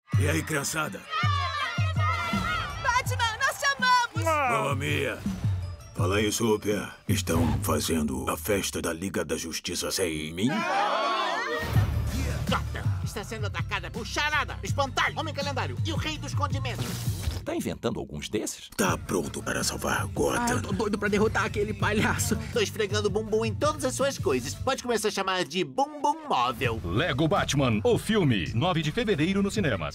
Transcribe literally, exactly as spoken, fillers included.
E aí, criançada? Batman, nós chamamos! Mamma mia! Fala aí, Super. Estão fazendo a festa da Liga da Justiça sem mim? Gotham está sendo atacada por Charada, Espantalho, Homem Calendário e o Rei dos Condimentos. Tá inventando alguns desses? Tá pronto para salvar Gotham? Ah, eu tô doido pra derrotar aquele palhaço. Tô esfregando bumbum em todas as suas coisas. Pode começar a chamar de Bumbum Móvel. Lego Batman, o filme. nove de fevereiro nos cinemas.